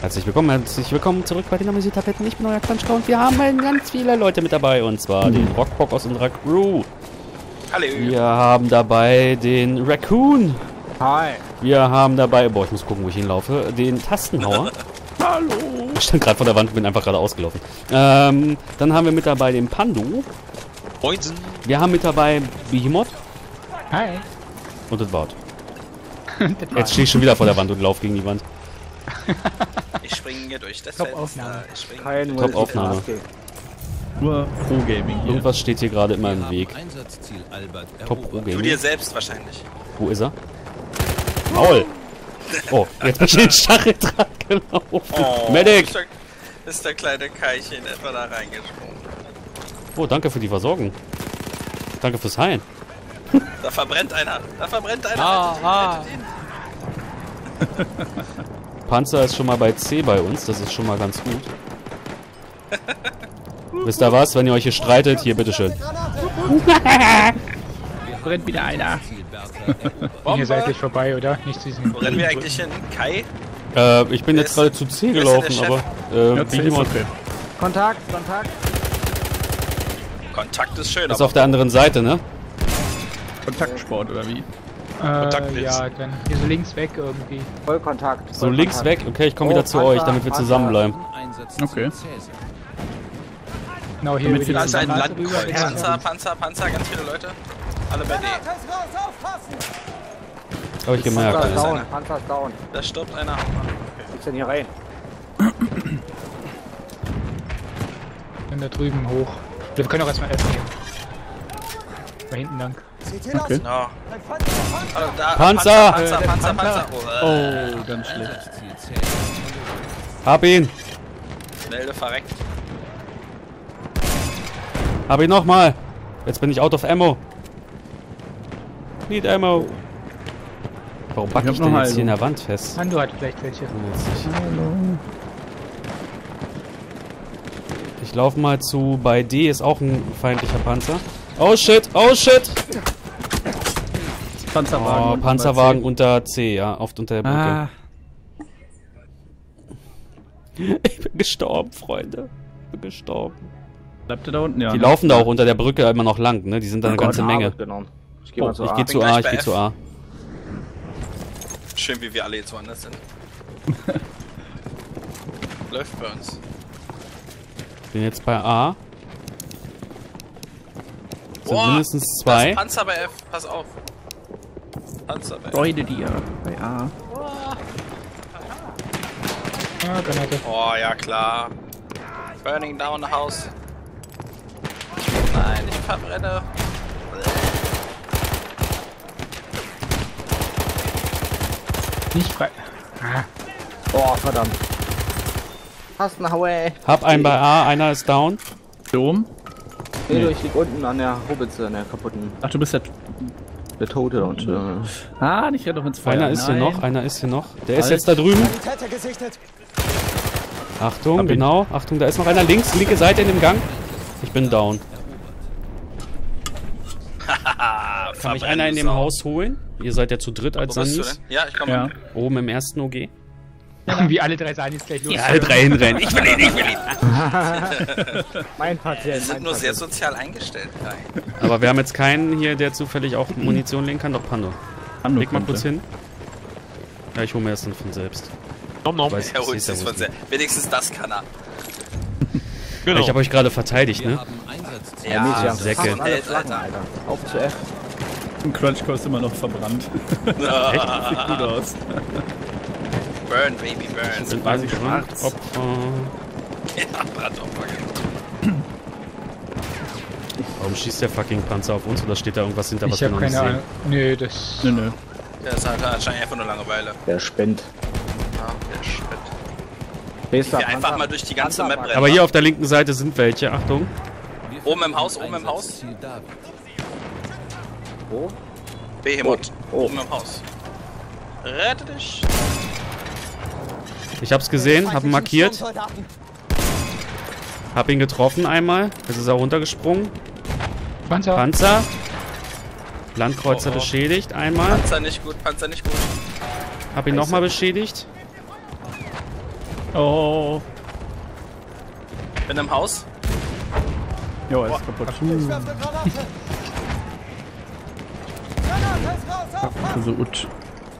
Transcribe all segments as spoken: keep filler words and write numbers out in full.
Herzlich willkommen, herzlich willkommen zurück bei den Amüsiertapetten. Ich bin euer Quatschka und wir haben ganz viele Leute mit dabei. Und zwar den Rockbock aus unserer Crew. Hallo. Wir haben dabei den Raccoon. Hi. Wir haben dabei, boah, ich muss gucken, wo ich hinlaufe, den Tastenhauer. Hallo. Ich stand gerade vor der Wand und bin einfach gerade ausgelaufen. Ähm, dann haben wir mit dabei den Pandu. Moinsen. Wir haben mit dabei Behemoth. Hi. Und das Wort. Jetzt stehe ich schon wieder vor der Wand und laufe gegen die Wand. Ich springe hier durch das Top-Aufnahme. Fenster. Kein Top-Aufnahme. Nur Pro-Gaming hier. Irgendwas steht hier gerade immer im Weg. Top Pro Du dir Gaming. selbst wahrscheinlich. Wo ist er? Maul! Oh, jetzt bin ich in den Stacheldraht gelaufen. Oh, Medic! Ist der, ist der kleine Keichen etwa da reingesprungen. Oh, danke für die Versorgung. Danke fürs Heilen. Da verbrennt einer. Da verbrennt einer. Ah, Rettet ihn, ah. rettet ihn. Panzer ist schon mal bei C bei uns, das ist schon mal ganz gut. Wisst ihr was? Wenn ihr euch hier streitet, hier, bitteschön. Brennt wieder einer. Bombe. Hier seitlich vorbei, oder? Nicht zu diesem. Wo rennen wir eigentlich hin? Kai? Äh, ich bin Wer jetzt ist- gerade zu C wer ist denn der gelaufen, Chef? aber äh, Ja, C ist Behemoth okay. Kontakt, Kontakt. Kontakt ist schön, ist aber auf der anderen Seite, ne? Kontaktsport oder wie? Äh, links. ja, dann hier so links weg irgendwie. Vollkontakt. So links weg. Okay, ich komme Oh, wieder zu Panzer, euch, damit wir Panzer. zusammenbleiben. Okay. Genau, hier Damit über wir die da ist ein Straße Landkreuz. rüber. Panzer, Panzer, Panzer, ganz viele Leute. Alle bei D. Habe ich gemerkt. Panzer ist ist down, einer. Panzer ist down. Da stirbt einer. Wie geht's denn hier rein? Und da drüben hoch. Wir können auch erstmal essen gehen. Da hinten lang. Okay. No. Hallo, da, Panzer! Panzer, Äh, der Panzer, Panzer. Panzer. Oh, äh, Oh, ganz schlecht. Hab ihn! Schnell verreckt. Hab ihn nochmal! Jetzt bin ich out of ammo. Need ammo. Warum backe Ich hab ich noch denn jetzt Heilung. hier in der Wand fest? Pando hat vielleicht welche. Ich laufe mal zu, bei D ist auch ein feindlicher Panzer. Oh shit, oh shit! Panzerwagen. Oh, unten Panzerwagen bei unter C, ja, oft unter der C. Brücke. Ah, Ich bin gestorben, Freunde. Ich bin gestorben. bleibt ihr da unten? Ja. Die ne? laufen da auch unter der Brücke immer noch lang, ne? Die sind da eine ganze Menge. Genommen. Ich geh Oh, mal zu ich A. gehe zu Bin A, gleich ich bei gehe F. zu A. Schön, wie wir alle jetzt woanders sind. Läuft bei uns. Bin jetzt bei A. Sind Boah, mindestens Da zwei. ist Panzer bei F, pass auf. Panzer bei F. Freude dir. Bei A. Ah, Granate. Oh, ja klar. Burning down the house. Nein, ich verbrenne. Nicht frei. Ah, Oh, verdammt. Tastenhauer. Hab einen bei A, einer ist down. Dom. Nee, du, ich lieg unten an der Hobitze, an der kaputten. Ach, du bist der... Der Tote und. Äh, Ah, nicht ja doch ins Feuer. Einer ist hier Nein. noch, einer ist hier noch. Der ist Halt. jetzt da drüben. Achtung, Hab ihn. genau. Achtung, da ist noch einer links, linke Seite in dem Gang. Ich bin down. Ah, Kann mich einer in dem Haus holen? Ihr seid ja zu dritt als Wo bist du Sandys. denn? Ja, ich komme. Ja. Oben im ersten O G. wie alle drei Sanis gleich los. Ja, alle drei hinrennen. Ich will ihn, ich will ihn. mein Wir Patient. sind mein nur sehr Patient. sozial eingestellt. Kai. Aber wir haben jetzt keinen hier, der zufällig auch Munition legen kann. Doch, Pando. Pando Leg mal könnte. kurz hin. Ja, ich hole mir das dann von selbst. Weiß, Er ich holt seh's ja sich wohl von sehr. Wenigstens das kann er. nicht. Ich habe euch gerade verteidigt, ne? Ja, Mädchen, Ja, haben sehr fast gut. alle Flaggen, Alter. Auf zu F. Ein Crunchcore ist immer noch verbrannt. Sieht gut aus. Burn, Baby, burn. Sind weiß ich schon. Opfer. Ja, Brandopfer, genau. Warum schießt der fucking Panzer auf uns oder steht da irgendwas hinter, was Ich wir hab noch nicht keine sehen? Ahnung. Nö, das. Nö, nö. Der ist halt anscheinend einfach nur Langeweile. Der spinnt. Ja, der Spit. Nächster Wir einfach mal durch die ganze Map rennen. Aber hier auf der linken Seite sind welche. Achtung. Oben im Haus, oben im Haus. Wo? Behemoth. Oh. Oben im Haus. Rette dich. Ich hab's gesehen, hab ihn markiert. Hab ihn getroffen einmal. Jetzt ist er runtergesprungen. Panzer. Panzer. Landkreuzer Oh, oh. beschädigt einmal. Panzer nicht gut, Panzer nicht gut. Hab ihn nochmal beschädigt. Oh. Bin im Haus. Jo, er ist kaputt. Ich werf eine Granate. Granate ist raus, aufpassen. Also ut.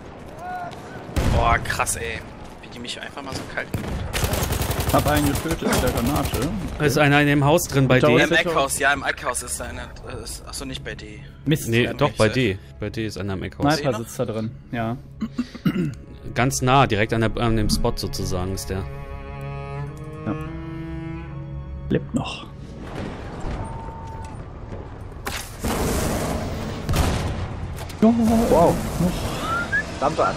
Boah, krass, ey. Wie die mich einfach mal so kalt gemacht haben. Hab einen getötet mit der Granate. Da ist einer in dem Haus drin bei Ciao. D. Im Eckhaus, ja, im Eckhaus ist da einer. äh, ist- Achso, nicht bei D. Mist. Nee, Ja, doch, nicht bei safe. D. Bei D ist einer im Eckhaus. Sniper. Sniper sitzt da drin. Ja. Ganz nah, direkt an, der, an dem Spot sozusagen ist der. Lebt noch. Wow. Dampfer.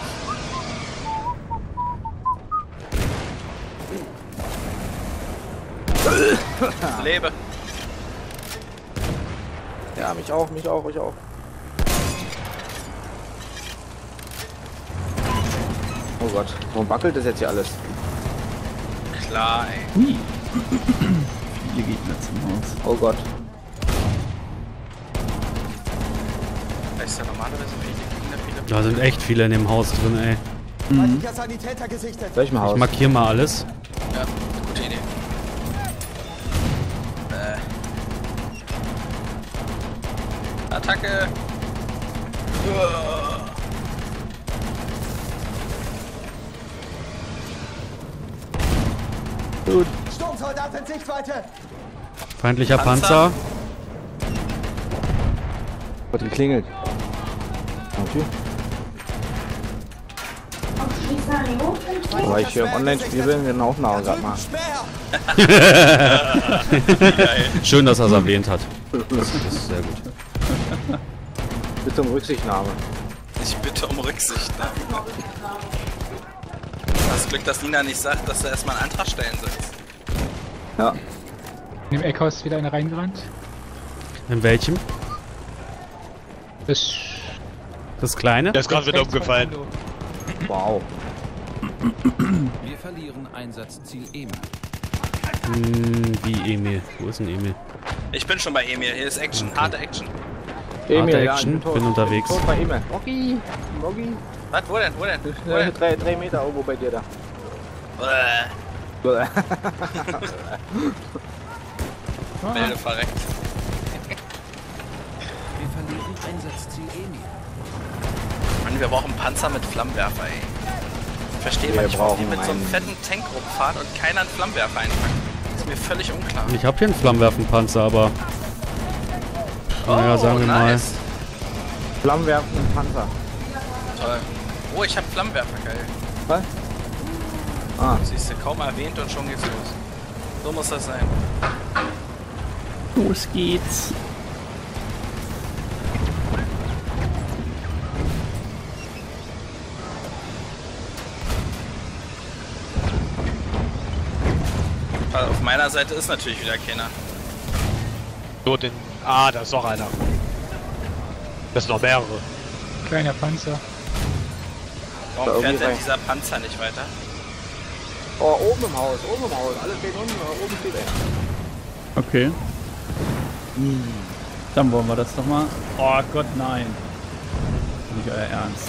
Lebe. Ja, mich auch, mich auch, mich auch. Oh Gott, warum wackelt das jetzt hier alles? Klar, ey. Hui. Viele Gegner zum Haus. Oh Gott. Da ist ja normalerweise viele Gegner, viele. Da sind echt viele in dem Haus drin, ey. Feindlicher Sanitäter gesichtet. Welchem Haus? Ich markiere mal alles. Ja, gute Idee. Äh. Attacke! Uah. Sturmsoldat in Sichtweite. Feindlicher Panzer. Panzer. Hat geklingelt. Okay. Weil ich hier im Online-Spiel bin, wir aufnahmen gerade mal. Speer. Schön, dass er es erwähnt hat. Das, das ist sehr gut. Bitte um Rücksichtnahme. Ich bitte um Rücksicht, ne? Das Glück, dass Nina nicht sagt, dass er erstmal einen Antrag stellen soll. Ja. In dem Eckhaus ist wieder einer reingerannt. In welchem? Das. Das kleine? Der ist gerade wieder umgefallen. Wow. Wir verlieren Einsatzziel Emil. Hm, wie Emil? Wo ist denn Emil? Ich bin schon bei Emil, hier ist Action, harte Action. Emil, Harte ja, Action, ich tot. bin unterwegs. Tot bei Emil. Rocky. Rocky. Was, wo denn, wo denn? Wo Äh, denn? drei, drei Meter irgendwo bei dir da. Äh, Melde verreckt. Wir verlieren Einsatzziel Emil. Mann, wir brauchen Panzer mit Flammenwerfer, ey. Ich verstehe Wir manchmal, warum die brauchen mit so einem einen- fetten Tank rumfahren und keiner einen Flammenwerfer einpackt. Das ist mir völlig unklar. Ich habe hier einen Flammenwerfenpanzer, aber... naja, sagen wir mal... nice. Flammenwerfenden Panzer. Toll. Oh, ich hab Flammenwerfer, geil. Was? Ah. Siehst du, kaum erwähnt und schon geht's los. So muss das sein. Los geht's. Weil auf meiner Seite ist natürlich wieder keiner. Nur den. Ah, da ist noch einer. Das sind noch mehrere. Kleiner Panzer. Warum Da fährt irgendwie denn rein. dieser Panzer nicht weiter? Oh, oben im Haus, oben im Haus. Alles steht unten, aber oben steht er. Okay. Dann wollen wir das doch mal. Oh Gott, nein. Nicht euer Ernst.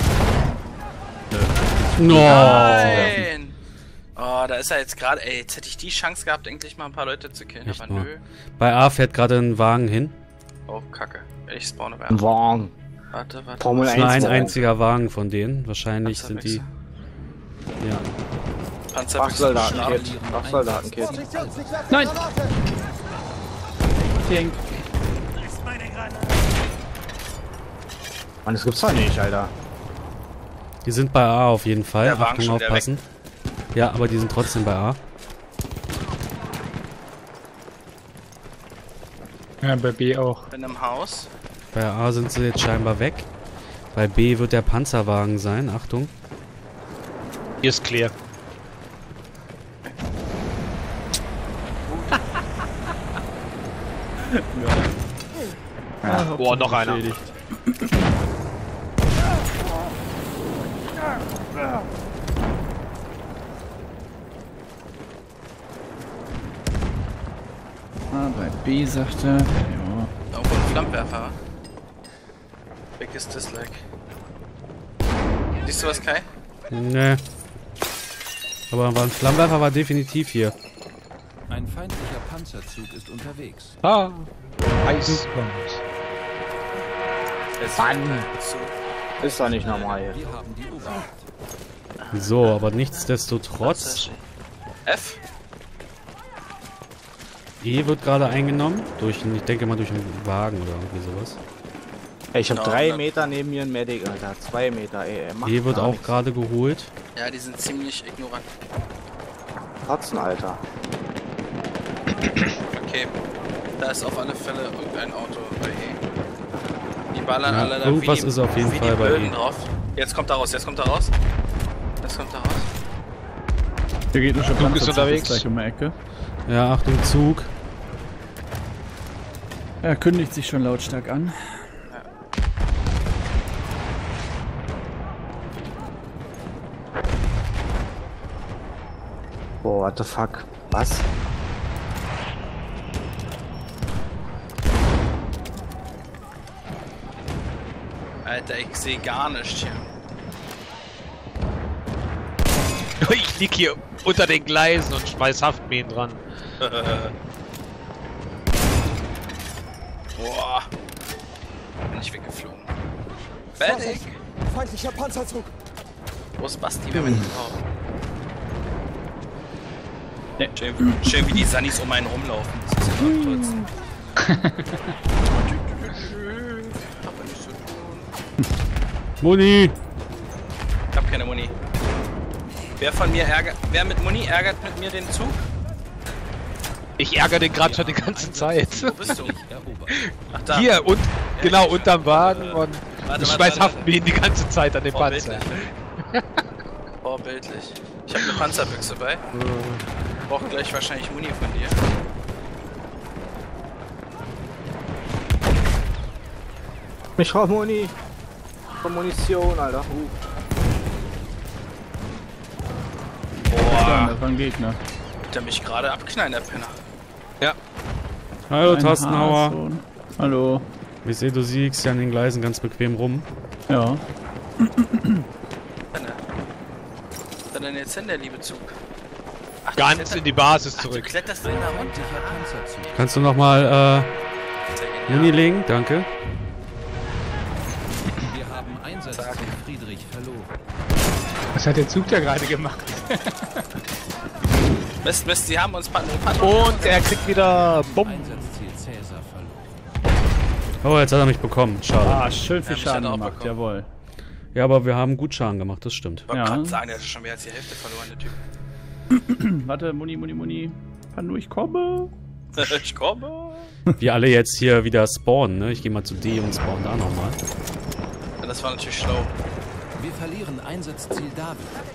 No. Nein! Oh, da ist er jetzt gerade. Ey, jetzt hätte ich die Chance gehabt, endlich mal ein paar Leute zu killen. Echt aber mal. nö. Bei A fährt gerade ein Wagen hin. Oh, kacke. Ich spawne wer. Ein Wagen. Warte, warte. Formel Das ist nur ein eins Wagen. einziger Wagen von denen. Wahrscheinlich sind die... Ja. Wachsoldatenkit. Wachsoldatenkit. Vorsicht, Jungs, ich werf Nein. eine Granate. Ding. Mann, das gibt's doch nicht, Alter. Die sind bei A auf jeden Fall. Der Wagen Achtung, schon wieder aufpassen. Ja, aber die sind trotzdem bei A. Ja, bei B auch. Bin im Haus. Bei A sind sie jetzt scheinbar weg. Bei B wird der Panzerwagen sein. Achtung. Hier ist clear. Boah, noch einer. Beschädigt. Ah, bei B sagt er. Ja. Irgendwo ein Flammenwerfer. Biggest Dislike. Siehst du was, Kai? Ne. Aber ein Flammenwerfer war definitiv hier. Ein feindlicher Panzerzug ist unterwegs. Ah. Eis. Ist doch nicht normal hier. Wir haben die Oberhand. So, aber nichtsdestotrotz. F? E wird gerade eingenommen. Durch, ich denke mal durch einen Wagen oder irgendwie sowas. Ey, ich hab No, drei no. Meter neben mir ein Medic, Alter. Zwei Meter, ey. ey, macht E wird gar auch nichts. gerade geholt. Ja, die sind ziemlich ignorant. Kotzen, Alter. Okay. Da ist auf alle Fälle irgendein Auto bei E. Die ballern Ja, alle da irgendwas wie die, ist auf jeden wie Fall die bei Blöden E. drauf. Jetzt kommt er raus, jetzt kommt er raus. Jetzt kommt er raus. Der geht schon Zug ist unterwegs. gleich um die Ecke. Ja, Achtung, Zug. Er kündigt sich schon lautstark an. Boah, what the fuck? Was? Alter, ich sehe gar nichts hier. Ich lieg hier unter den Gleisen und schmeiß Haftmähen dran. Boah. Bin ich weggeflogen. Fertig. Feindlicher Panzerzug. Wo ist Basti, wenn wir ihn brauchen? Schön, schön wie die Sunnies um einen rumlaufen. Das ist ja noch kurz. Aber nicht so tun. Muni! Ich hab keine Muni. Wer von mir ärgert. Wer mit Muni ärgert mit mir den Zug? Ich ärgere den gerade schon die ganze Zeit. Wo bist du? Ach da. Hier und genau unterm Wagen und Warte, ich warte, schmeiß warte. Haftmähen die ganze Zeit an den Panzer. Vorbildlich. Vorbildlich. Ich hab eine Panzerbüchse bei. Brauch gleich wahrscheinlich Muni von dir. Ich brauch Muni. Von Munition, Alter. Uh. Ja, Boah. das war ein Gegner. Der mich gerade abknallen, der Penner. Hallo, Ein Tastenhauer. Haarsohn. Hallo. Ich sehe, du siegst ja an den Gleisen ganz bequem rum. Ja. Penner. Was ist denn jetzt hin, der liebe Zug? Ach, du Ganz kletter- in die Basis Ach, du zurück. kletterst in da runter. Feindlicher Panzerzug. Kannst du nochmal äh, Sehr Muni genial. legen? Danke. Wir haben Einsatzziel Friedrich verloren. Was hat der Zug da gerade gemacht? Mist, Mist, sie haben uns Pan Pan Und er kriegt wieder Bumm. Einsatzziel Cäsar verloren. Oh, jetzt hat er mich bekommen. Schade. Ah, schön viel Ja, mich Schaden hat er auch gemacht, bekommen. jawohl. Ja, aber wir haben gut Schaden gemacht, das stimmt. Ich wollte Ja. gerade sagen, der hat schon mehr als die Hälfte verloren, der Typ. Warte, Muni, Muni, Muni. Panu, ich komme. Ich komme. Wir alle jetzt hier wieder spawnen, ne? Ich gehe mal zu D und spawn da nochmal. Ja, das war natürlich schlau. Wir verlieren Einsatzziel David.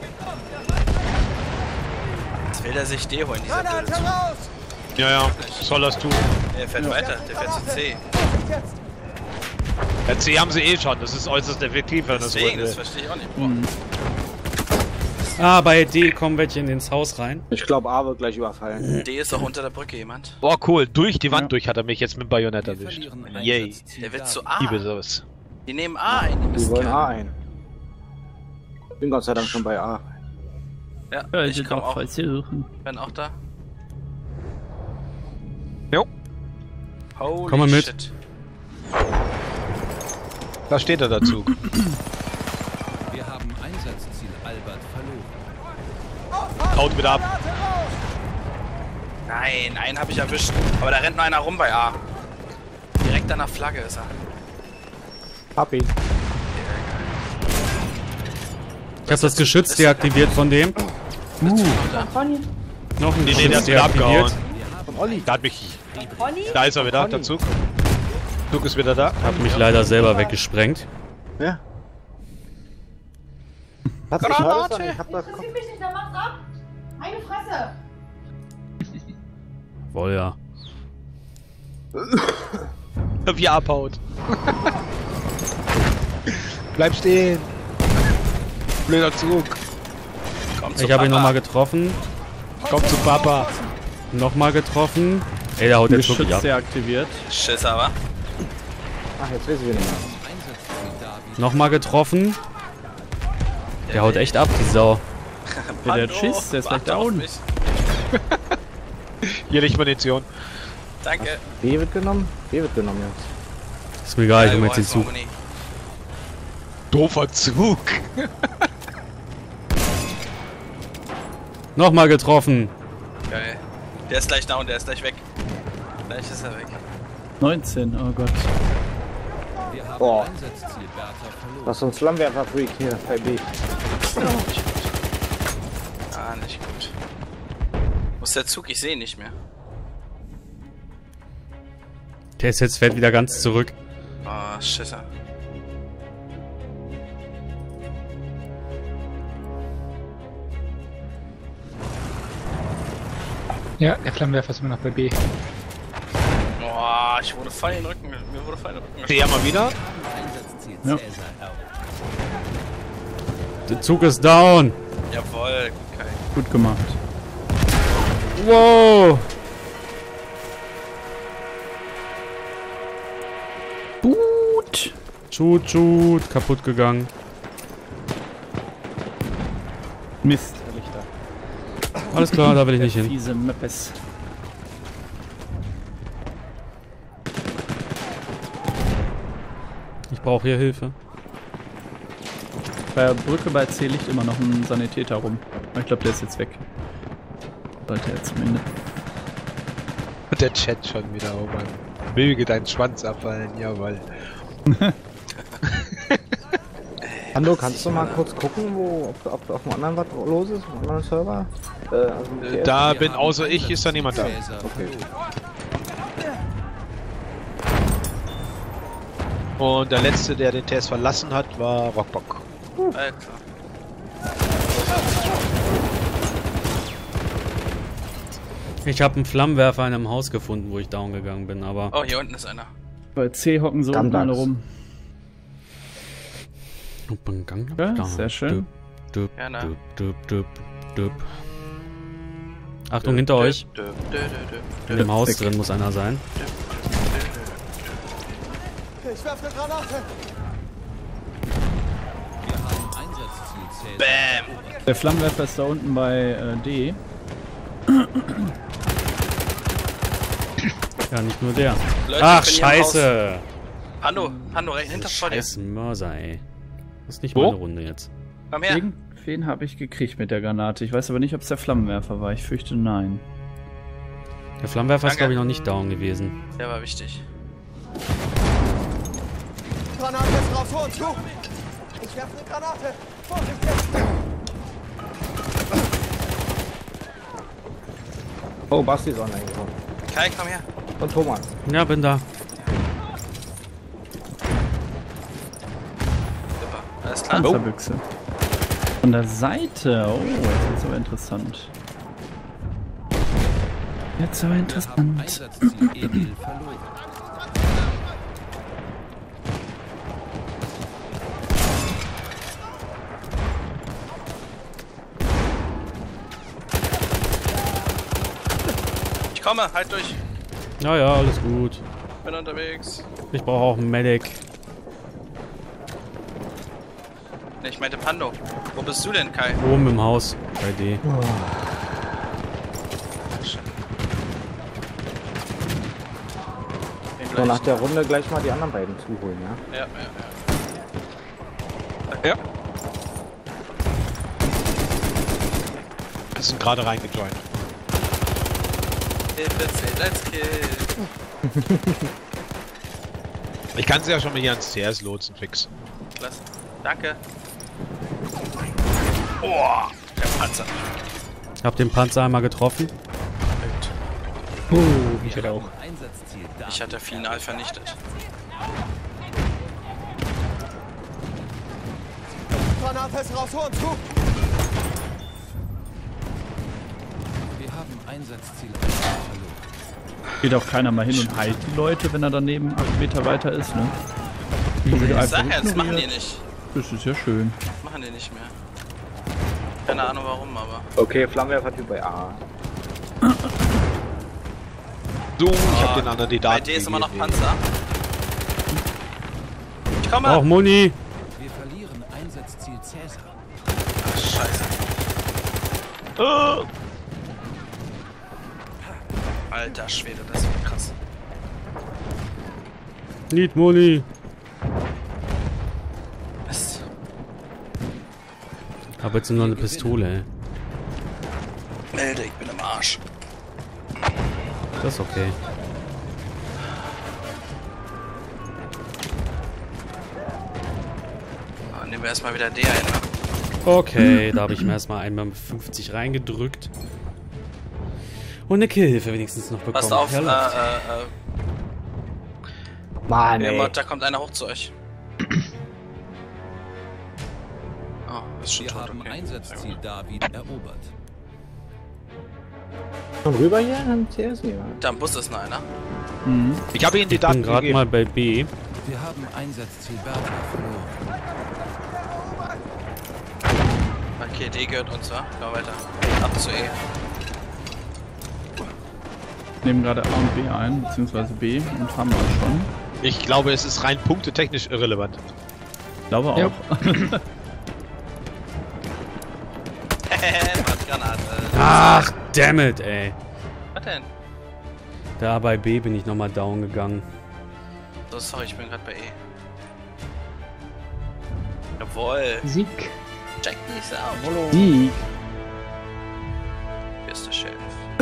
Jetzt will er sich D holen, dieser Granate blöde Zug. raus! Ja, ja, was soll das tun? Der fährt weiter, der fährt zu C. Jetzt! Ja, C haben sie eh schon, das ist äußerst effektiv, wenn das Deswegen, das will. verstehe ich auch nicht. Mhm. Ah, bei D kommen welche in ins Haus rein. Ich glaube, A wird gleich überfallen. D ist auch unter der Brücke jemand. Boah, cool, durch die Wand Ja. durch hat er mich jetzt mit Bajonett Wir erwischt. verlieren Yay. Einsatzziel Der wird David. zu A. Liebe sowas. Die nehmen A ein, die Die Mistkerle. wollen A ein. Bin Gott sei Dank schon bei A. Ja, Ja, ich ich komm auch auch. versuchen. Bin auch da. Jo. Holy Komm mal mit. shit. Da steht er dazu. Wir haben Einsatzziel Albert verloren. Haut wieder ab. Granate raus! Nein, einen habe ich erwischt. Aber da rennt noch einer rum bei A. Direkt an der Flagge ist er. Hab ihn. Ich habe das Geschütz deaktiviert von dem. Noch da. Noch ein Nee, nee, der Geschütz ist wieder abgehauen. Von Olli. Da hat mich. Da ist er wieder, der Zug. Zug ist wieder da. Hab mich leider selber weggesprengt. Ja. Was? Ich höre das doch nicht. Ich hab das Interessiert mich nicht, dann mach's ab! Meine Fresse! Wohl ja. Wie er abhaut. Bleib stehen. Blöder Zug. Komm zu Ich habe ihn Papa. nochmal getroffen. Komm zu Papa. Nochmal getroffen. Ey, der haut jetzt Geschütz wirklich ab. deaktiviert. Schiss aber. Ach, jetzt weiß ich wieder nicht mehr. Einsatzziel David. Nochmal getroffen. Der haut echt ab, die Sau. Ja, der Schiss, der ist gleich down. Hier liegt Munition. Danke. B wird genommen? B wird genommen jetzt. Ist mir egal, ich komme jetzt den Zug. Doofer Zug. Nochmal getroffen. Geil. Der ist gleich down, der ist gleich weg. Gleich ist er weg. neunzehn, oh Gott. Wir haben Boah. Einsatzziel Bertha verloren. Was so ein Flammenwerfer-Freak hier bei B. Ah, nicht gut. Wo ist der Zug? Ich sehe ihn nicht mehr. Der ist jetzt fährt wieder ganz zurück. Ah, Schisse. Ja, der Flammenwerfer ist immer noch bei B. Boah, ich wurde voll in den Rücken. Mir wurde voll in den Rücken. Der mal wieder. Einsatzziel Ja. Cäsar erobert. Der Zug ist down. Jawohl, geil. Gut gemacht. Wow. Gut. Shoot, shoot. Kaputt gegangen. Mist, der Lichter. Alles klar, da will ich nicht hin. Fiese Meppes. Ich brauche hier Hilfe. Bei der Brücke bei C liegt immer noch ein Sanitäter rum. Aber ich glaube, der ist jetzt weg. Sollte er zumindest. Und der Chat schon wieder, oh Mann. Möge dein Schwanz abfallen, jawohl. Ando, kannst du mal kurz gucken, wo, ob, ob auf dem anderen was los ist? Auf dem anderen Server? Äh, also mit Äh, T F? Da Wir bin haben außer ich, ist da niemand da. Cäsar Okay. verloren. Und der letzte, der den Test verlassen hat, war Rockbock. Alter. Ich habe einen Flammenwerfer in einem Haus gefunden, wo ich down gegangen bin, aber... Oh, hier unten ist einer. Bei C hocken so unten alle rum. Ja, sehr schön. Düb, Ja, ne? düb, düb, düb, düb. Achtung, hinter euch. Dö, dö, dö, dö, In dö. dem Haus drin muss einer sein. Ich werfe eine Granate. Wir haben Einsatzziel Cäsar. Bam! Der Flammenwerfer ist da unten bei äh, D. Ja, nicht nur der. Leute, Ach, ich bin hier im scheiße. Haus. Hando, Hando, rechts hinter vor dir. Scheiß Mörser, ey. Das ist nicht Wo? meine Runde jetzt. Komm her. Irgendwen habe ich gekriegt mit der Granate. Ich weiß aber nicht, ob es der Flammenwerfer war. Ich fürchte, nein. Der Flammenwerfer ist, Danke. glaube ich, noch nicht down gewesen. Der war wichtig. Granate ist raus, vor uns, zu. Ich werfe eine Granate. Vorsicht jetzt. Oh, Basti ist online gekommen. Kai, komm her. Und Thomas. Ja, bin da. Super. Alles klar. Panzerbüchse. Von der Seite. Oh, jetzt ist aber interessant. Jetzt aber Wir haben interessant. Einsatzziel Emil verloren. Ich komme, halt durch. Ja, ja, alles gut. Bin unterwegs. Ich brauche auch einen Medic. Ne, ich meinte Pando. Wo bist du denn, Kai? Oben im Haus. Bei D. Den So, gleich. nach der Runde gleich mal die anderen beiden zuholen, ja? Ja, ja, ja. Ja. Wir sind gerade reingejoint. Hilfe, let's kill. Ich kann sie ja schon mal hier ans C S lotsen, fix. Lass. Danke. Oh, der Panzer. Ich habe den Panzer einmal getroffen. Oh, ich hätte auch. Einsatzziel Darmstadt. Ich hatte final vernichtet. Granate ist raus, vor uns, zu. Wir haben Einsatzziel verloren. Geht auch keiner mal hin und heilt die Leute, wenn er daneben acht Meter weiter ist, ne? Die wird Ich einfach sag ja, das machen die ignoriert. nicht. Das ist ja schön. Machen die nicht mehr. Keine Ahnung warum, aber. Okay, Flammenwerfer-Typ bei A. So, ich hab den anderen die Bei Daten D ist immer noch gegeben. Panzer. Ich komme! Auch Muni. Wir verlieren Einsatzziel Cäsar. Ach, scheiße. Oh. Alter Schwede, das ist krass. Need money. Mist. Aber jetzt nur eine Pistole, ey. Melde, ich bin im Arsch. Das ist okay. Ah, nehmen wir erstmal wieder D ein, ne? Okay, da habe ich mir erstmal einmal mit fünfzig reingedrückt. Und eine Killhilfe wenigstens noch bekommen. Passt auf, Ja, äh, läuft. äh, äh. Mann, Ja, ey. Mod, da kommt einer hoch zu euch. Oh, ist schon Wir tot, haben okay. Einsatzziel David erobert. Schon rüber hier am C S? Nee, wa? Da am Bus ist noch einer. Mhm. Ich habe Ihnen die Ich bin Daten gerade gegeben. mal bei B. Wir haben Einsatzziel Bertha verloren. Okay, D gehört uns, wa? Gehen wir weiter. Ab zu E. Nehmen gerade A und B ein, beziehungsweise B und haben wir schon. Ich glaube, es ist rein punktetechnisch irrelevant. Ich glaube auch. Ja. Granate. Ach, damn it, ey. Was denn? Da bei B bin ich nochmal down gegangen. So, sorry, ich bin gerade bei E. Jawohl. Sieg. Check nicht auf. Die. Hier ist der Sheriff.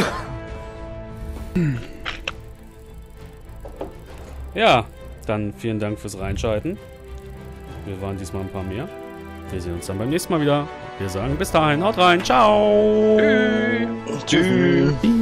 Ja, dann vielen Dank fürs Reinschalten. Wir waren diesmal ein paar mehr. Wir sehen uns dann beim nächsten Mal wieder. Wir sagen bis dahin, haut rein, ciao. Tschüss.